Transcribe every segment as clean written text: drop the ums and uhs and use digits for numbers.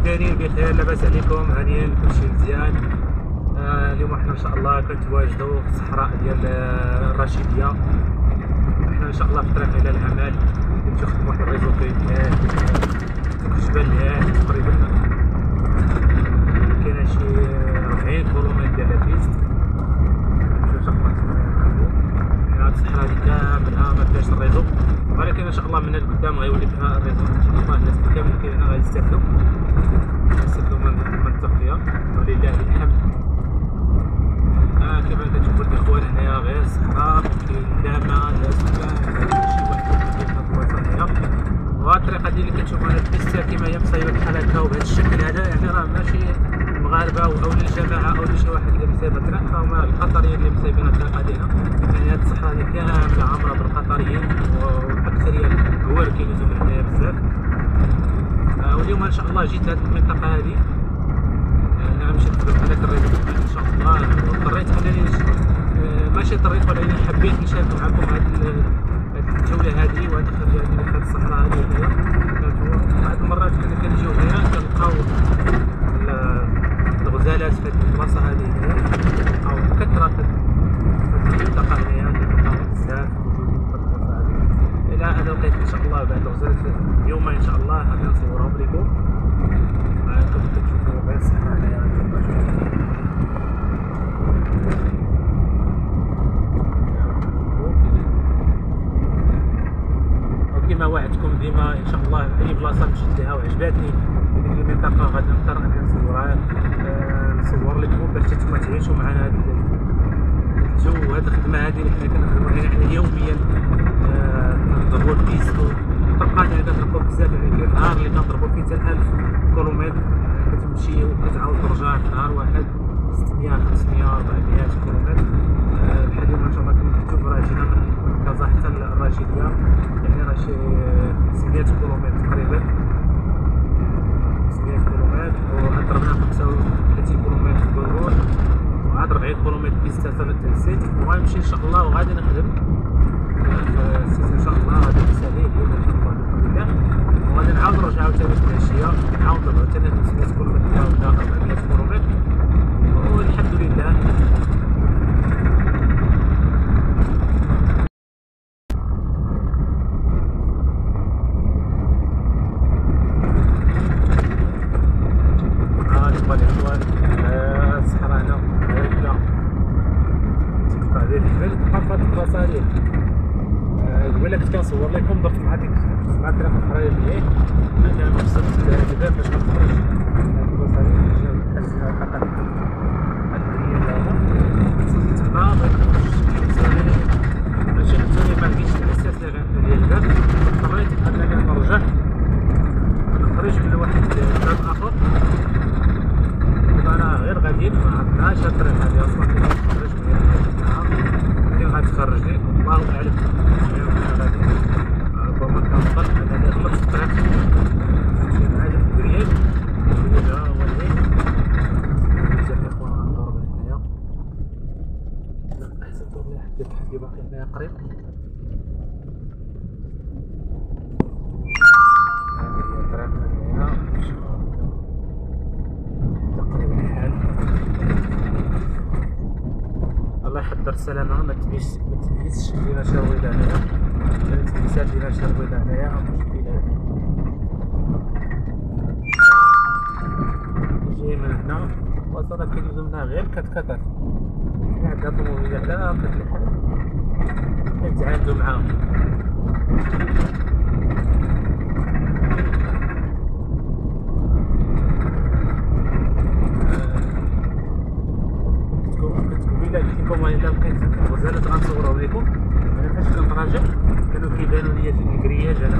دايرين؟ بخير، لاباس عليكم؟ هانيين؟ كلشي مزيان؟ اليوم حنا ان شاء الله كنتواجدوا في الصحراء ديال الرشيديه. حنا ان شاء الله في الطريق الى العمل، نمشيو نخدموا واحد الريزو كيتيات الجبال هاد تقريبا كاينه شي 40 كيلومتر ديال البيست. نمشيو ان شاء الله نخدموا هاد الصحراء هادي كاملها ما فيهاش الريزو، ولكن ان شاء الله من القدام غيولي فيها الريزو ان شاء الله. الناس كامل اللي كاينين غادي يستافدوا من التغطيه ولله الحمد. كما كتشوفوا الاخوان هنايا غير صحراء، كاين لا ماء لا سكان، شي واحد كيدير هاد البلاصه هنايا. وهاد الطريقه ديال اللي كتشوفوا هاد البيست كيما هي مصايبه بحال هكا وبهذا الشكل هذا، يعني راه ماشي المغاربه او الجماعه او شي واحد اللي مصايب الطريق، فهما القطريين اللي مصايبين الطريقه ديالنا. يعني هاد الصحراء هادي كامله عامره بالقطريين، والاكثريه هو اللي كاينين هنايا بزاف. واليوم ان شاء الله جيت لهاد المنطقه هادي نمشي نخدم هذاك الريزو ان شاء الله. اضطريت انني ماشي اضطريت، ولكن حبيت نشارك معكم هاد الجوله هذه وهاد الخرجه هذه في الصحراء هذه هنايا. بعض المرات كنا كنجيو هنا كنلقاو الغزالات في هاد البلاصه هذه هنايا، او كثره في المنطقه هنايا كنلقاو بزاف موجودين في البلاصه هذه. الى انا لقيت ان شاء الله بعد الغزالات اليوم ان شاء الله غادي نصورهم لكم. كما كتشوفوا غير الصحراء هنايا كما وعدتكم ديما ان شاء الله اي بلاصه مشيت لها وعجباتني هذيك المنطقه غادي نختار انني نصورها، نصور لكم باش نتوما تعيشوا معنا هذا الجو وهذه الخدمه هذه اللي حنا كنخدموا عليها حنا يوميا. كنضربوا البيست والطرقات هذا كنضربوا بزاف، يعني كاين نهار اللي كنضربوا فيه حتى 1000 كيلومتر كتمشي وكتعاود ترجع في نهار واحد 600 500 400 كيلومتر. بحال اليوم ان شاء الله كما كتشوفوا راه جينا من كازا حتى الرشيديه، يعني راه شي 500 كيلومتر تقريبا 500 كيلومتر، وعاد ضربنا 35 كيلومتر في البرود، وعاد 40 كيلومتر بيستا في الزيت. وغنمشي ان شاء الله وغادي نخدم في السيت ان شاء الله. غادي نسالي اليوم ان شاء الله بإذن الله، وغادي نعاود نرجع عاوتاني في العشيه نعاود نضرب ثاني 500 كيلومتر ولا 400 كيلومتر، والحمد لله. الصحراء هنا هكذا تقطع ديال الجبل بحال في هاد البلاصه هادي. قبيله كنت كنصور لكم درت مع ديك مع الطريق الاخرى ديالي، انا وصلت الباب باش نخرج من البلاصه هادي حاسها خطر هاد الدنيا تما ماشي حتى ما لقيتش الاساس ديال الباب، اضطريت انني نرجع نخرج من واحد الباب اخر. انا غير غادي ما عرفناش هاد الطريق هادي اصلا كيفاش نخرج منين غتخرجني الله اعلم. غادي ربما كنظن انني غلطت في الطريق، نمشي مع هاد الكرياج ها هو الليل بزاف الاخوان غنضرب هنايا. احسن والله حتى التحدي باقي هنايا قريب. هذه هي الطريق هنايا تقريبا الحال. الله يحضر السلامة، ما تبيسش لينا شرويضة هنايا، ما تبيسات لينا شرويضة هنايا مشكلة. جاي من هنا وصلنا كيدوزو منها غير كتكتر، عندها طوموبيلات لا بطبيعة الحال كنتعاملو معاهم. كما الا بقيت الغزالات غنصورهم لكم. انا فاش كنت راجع كانوا كيبانوا ليا الكرياج انا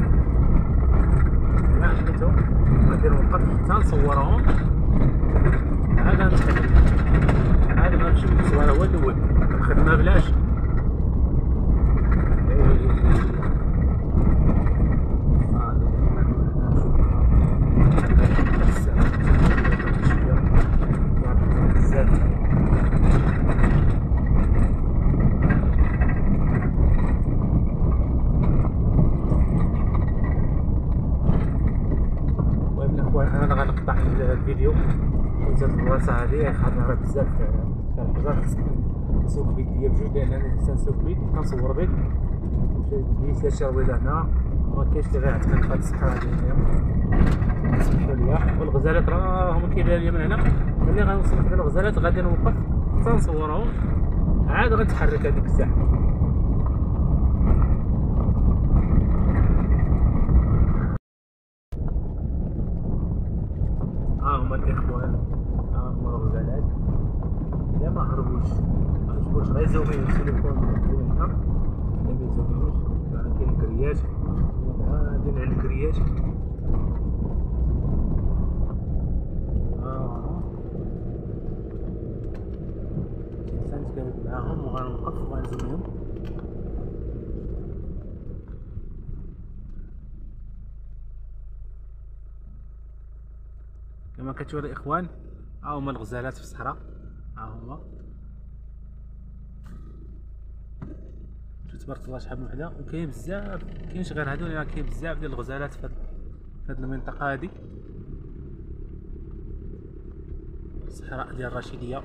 ما لقيتهم، غندير وقت حتى نصورهم عاد نتحدث. عاد غنمشي نصور هو الاول الخدمه بلاش. الفيديو. كنت هاد البلاصه هادي خاطر راه بزاف فيها الحجر، نسوق بيك ديال بجوج لان انا كنسوق بيك كنصور بيك. مشيت هادشي البيضه هنا ما كاينش اللي غيعتقد في هاد الصحراء هادي هنايا، سمحوا لي. والغزالات راهم كيبان لي من هنا ملي غنوصل لحد الغزالات غادي نوقف حتى نصورهم عاد غنتحرك هذيك الساعه. هما الاخوان، هما الغزالات لا ما هربوش غيزوميو التليفون ديال هنا لا ميزوميوش. كاين الكريات غاديين على الكريات. نتكلم معاهم وغنوقف وغنزوميهم. كما كتشوفوا الاخوان ها هما الغزالات في الصحراء، ها هما تبارك الله شحال من وحده. وكاين بزاف، كاينش غير هادو، لان كاين بزاف ديال الغزالات في هاد المنطقه هادي الصحراء ديال الرشيديه.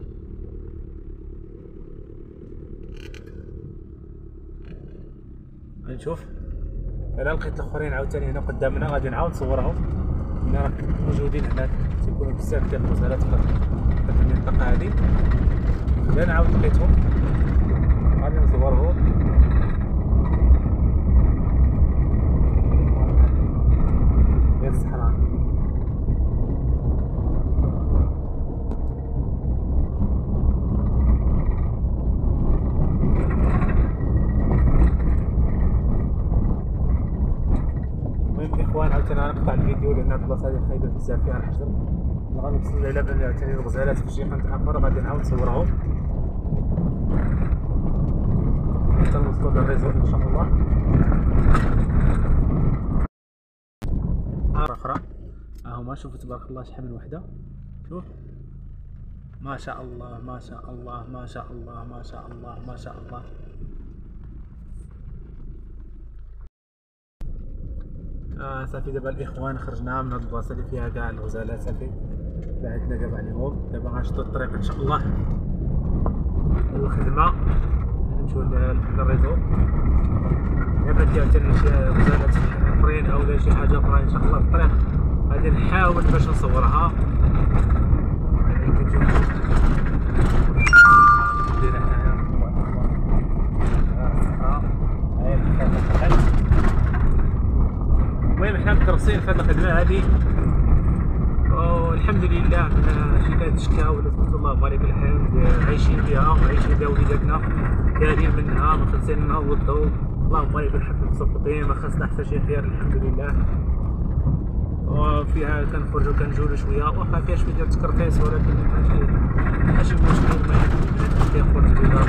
غنشوف الا لقيت الاخرين عاوتاني هنا قدامنا غادي نعاود نصورهم، لان راه موجودين هنا تيكونوا بزاف ديال الغزالات في هاد المنطقه هادي. الا نعاود لقيتهم غادي نصورهم. ديال الصحراء الاخوان. عاوتاني غنقطع الفيديو لان البلاصه هادي خايبه بزاف فيها الحجر. غنوصل الى بان عاوتاني الغزالات في شي قنت اخر غادي نعاود نصورهم حتى نوصلوا للريزو ان شاء الله. اخرى ها هما، شوفوا تبارك الله شحال من وحده. شوف ما شاء الله ما شاء الله ما شاء الله ما شاء الله ما شاء الله. صافي دابا الاخوان خرجنا من هاد البلاصه اللي فيها كاع الغزالات، صافي بعدنا دابا عليهم. دابا غنشدو الطريق ان شاء الله للخدمه، نمشيو للريزو. دابا عاوتاني شي غزالات اخرين او شي حاجه اخرى ان شاء الله في الطريق غادي نحاول باش نصورها. المهم حنا مكرسين في هاد الخدمه هادي والحمد لله. شي كانت شكا ولا تبارك الله بارك الحمد عايشين بها وليداتنا دايرين منها مخلصين نعوضو. اللهم بارك الحمد مصبطين ما خاصنا حتى شي خير الحمد لله. وفيها كنخرجو كنجولو شويه واخا فيها شويه ديال التكرفيس ولكن ماشي مشكل. ما كيخرج بيضا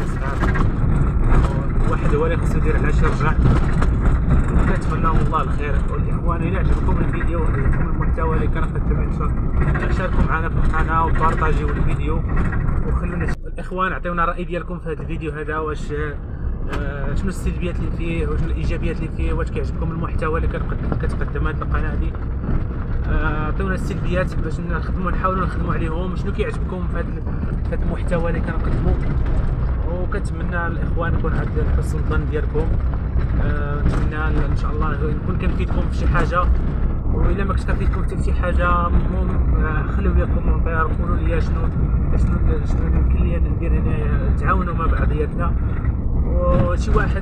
الواحد هو اللي خصو يدير العشاء يرجع. كنتمناو الله الخير. والاخوان الى عجبكم الفيديو وعجبكم المحتوى اللي كنقدم شاركوا معنا في القناه وبارطاجيو الفيديو وخلونا الاخوان عطيونا الراي ديالكم في هذا الفيديو هذا. واش شنو السلبيات اللي فيه وشنو الايجابيات اللي فيه، واش كيعجبكم المحتوى اللي كتقدم هذه القناه هذه. عطيونا السلبيات باش نحاولوا نخدموا عليهم. شنو كيعجبكم في هذا المحتوى اللي كنقدموا. وكنتمنى الاخوان يكون عند حسن الظن ديالكم. نتمنى ان شاء الله نكون كنفيدكم في شي حاجه، والا ما كنتش كنفيدكم حتى في شي حاجه خليو لي كومونتير قولوا لي شنو يمكن لي ندير هنايا. تعاونوا مع بعضياتنا. وشي واحد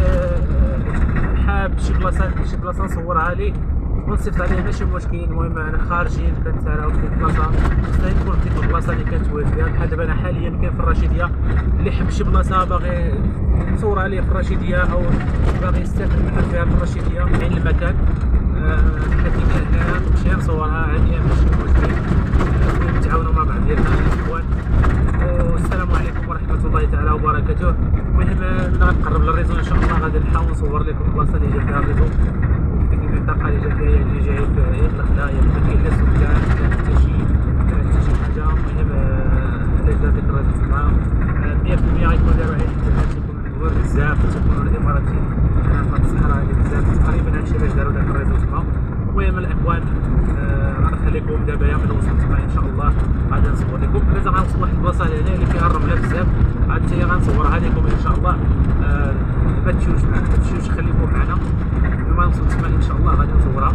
حاب شي بلاصه نصورها ليه ونصيفط عليه ماشي مشكل. المهم انا خارجين كنتساراو في البلاصه خصنا نكون في ديك البلاصه اللي كنتواجد فيها. بحال دابا انا حاليا كاين في الرشيديه، اللي حب شي بلاصه باغي نصورها ليه في الرشيديه او باغي يستافد منها فيها في الرشيديه عين المكان حدي هنا نمشي نصورها عادي ماشي مشكل. نتعاونوا مع بعضياتنا الاخوان. والسلام عليكم ورحمه الله تعالى وبركاته. المهم غنقرب للريزو ان شاء الله، غادي نحاول نصور لكم البلاصه اللي جا فيها الريزو، المنطقه اللي جا فيها اللي جاي في الدخله ما كاين لا سكان لا حتى شي حاجه. المهم علاش دار ديك الريزو تما 100% غيكون داروا عليه الحسابات، تيكونوا الدول بزاف تيكونوا الاماراتيين في الصحراء هذه بزاف تقريبا هادشي علاش داروا داك الريزو تما. المهم الاخوان غنخليكم دابا معايا. من وصلت معايا ان شاء الله غادي نصور لكم. دابا غنوصل واحد البلاصه هنا اللي فيها الرمله بزاف، عاد حتى هي غنصورها لكم ان شاء الله. ما تمشيوش معنا، ما تمشيوش، خليكم معنا. لما نوصل تما ان شاء الله غادي نصورها.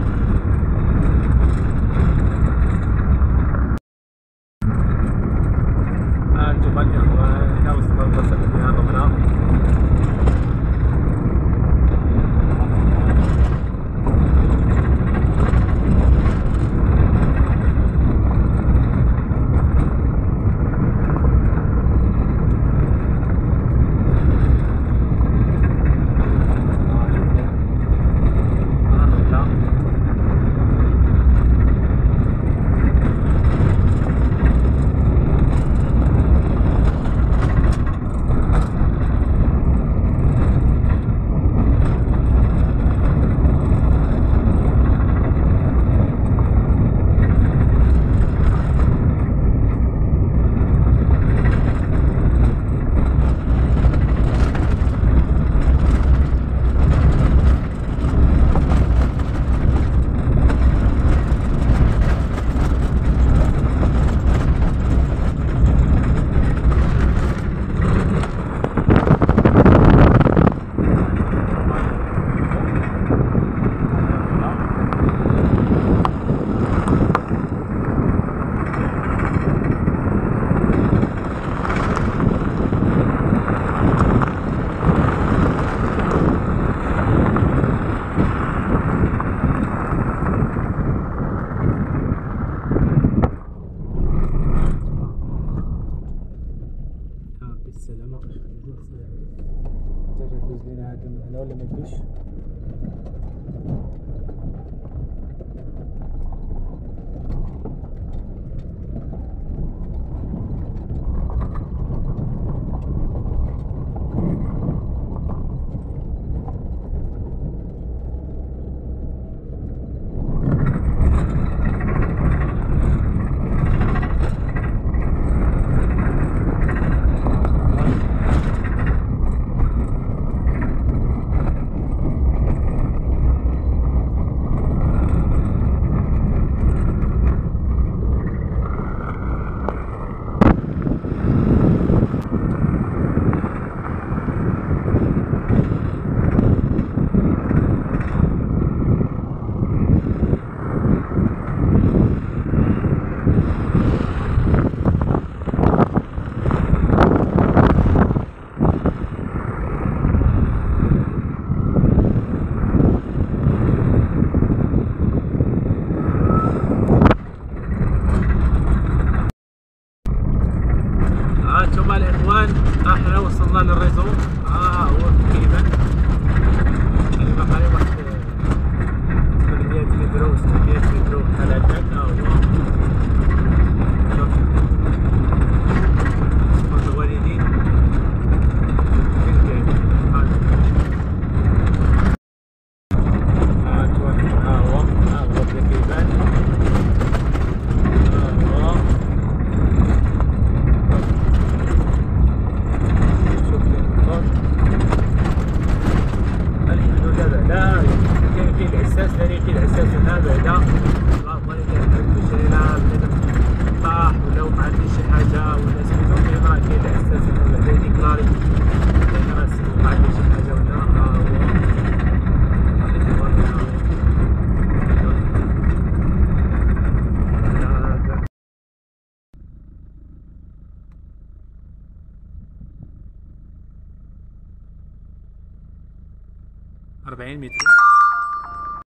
انتم الاخوان هنا وصلنا للبلاصه اللي فيها الرمله. بالسلامة. حتى دوز لينا هذا من هنا ولا ما يدوش. انتما الاخوان احنا وصلنا للريزو. هو تقريبا يعني باقي واحد 800 متر و 600 متر بحال هكاك. هو سبحان الوالدين فين كاين. هو بدا كيبان. أربعين متر.